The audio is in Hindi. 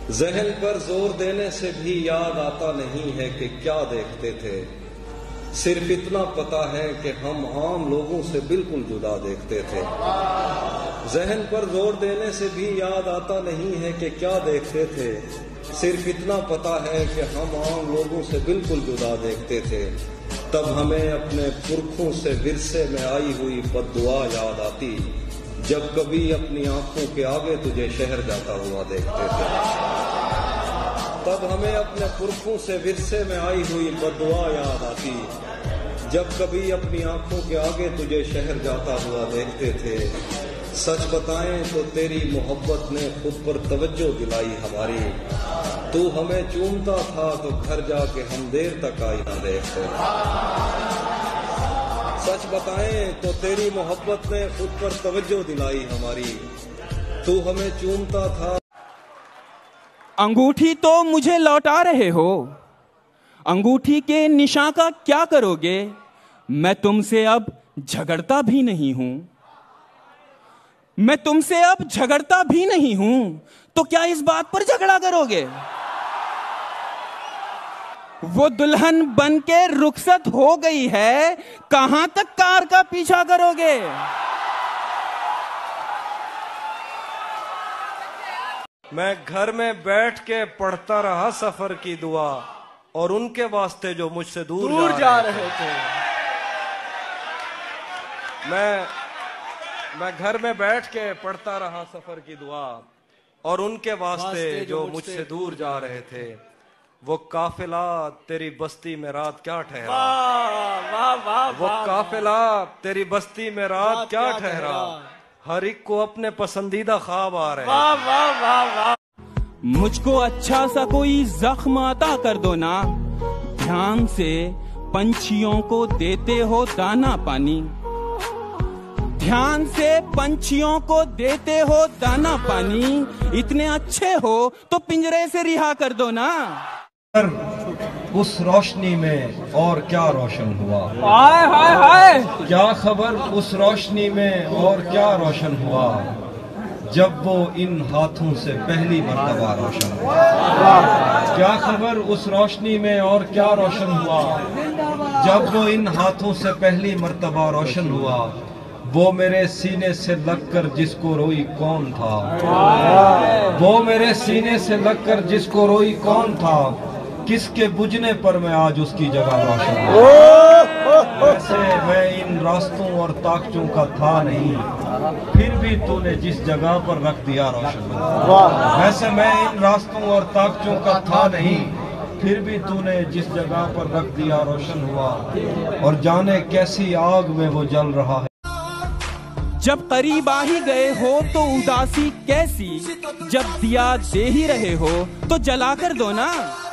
जहन पर जोर देने से भी याद आता नहीं है कि क्या देखते थे। सिर्फ इतना पता है कि हम आम लोगों से बिल्कुल जुदा देखते थे। जहन पर जोर देने से भी याद आता नहीं है कि क्या देखते थे। सिर्फ इतना पता है कि हम आम लोगों से बिल्कुल जुदा देखते थे। तब हमें अपने पुरखों से विरसे में आई हुई बद्दुआ याद आती, जब कभी अपनी आंखों के आगे तुझे शहर जाता हुआ देखते थे। तब हमें अपने पुरखों से विरसे में आई हुई बद्दुआ याद आती, जब कभी अपनी आंखों के आगे तुझे शहर जाता हुआ देखते थे। सच बताएं तो तेरी मोहब्बत ने खुद पर तवज्जो दिलाई हमारी। तू हमें चूमता था तो घर जाके हम देर तक आईना देखते। सच बताएं तो तेरी मोहब्बत ने खुद पर तवज्जो दिलाई हमारी। तू हमें चूमता था। अंगूठी तो मुझे लौटा रहे हो, अंगूठी के निशान का क्या करोगे? मैं तुमसे अब झगड़ता भी नहीं हूं, मैं तुमसे अब झगड़ता भी नहीं हूं, तो क्या इस बात पर झगड़ा करोगे? वो दुल्हन बन के रुखसत हो गई है, कहां तक कार का पीछा करोगे? मैं घर में बैठ के पढ़ता रहा सफर की दुआ, और उनके वास्ते जो मुझसे दूर जा रहे थे। मैं घर में बैठ के पढ़ता रहा सफर की दुआ, और उनके वास्ते जो मुझसे दूर जा रहे थे। वो काफिला तेरी बस्ती में रात क्या ठहरा, वो काफिला तेरी बस्ती में रात क्या ठहरा। हर एक को अपने पसंदीदा ख्वाब आ रहे हैं। मुझको अच्छा सा कोई जख्म अता कर दो ना, ध्यान से पंछियों को देते हो दाना पानी, ध्यान से पंछियों को देते हो दाना पानी। इतने अच्छे हो तो पिंजरे से रिहा कर दो ना। उस रोशनी में और क्या रोशन हुआ, हाय हाय हाय, क्या खबर उस रोशनी में और क्या रोशन हुआ, जब वो इन हाथों से पहली मर्तबा रोशन हुआ। क्या खबर उस रोशनी में और क्या रोशन हुआ, जब वो इन हाथों से पहली मर्तबा रोशन हुआ। वो मेरे सीने से लगकर जिसको रोई कौन था, वो मेरे सीने से लगकर जिसको रोई कौन था, किसके बुझने पर मैं आज उसकी जगह रोशन हूं। वैसे मैं इन रास्तों और ताकतों का था नहीं, फिर भी तूने जिस जगह पर रख दिया रोशन हुआ। वैसे मैं इन रास्तों और ताकतों का था नहीं, फिर भी तूने जिस जगह पर रख दिया रोशन हुआ। और जाने कैसी आग में वो जल रहा है। जब करीब आ ही गए हो तो उदासी कैसी, जब दिया दे ही रहे हो तो जला कर दो ना।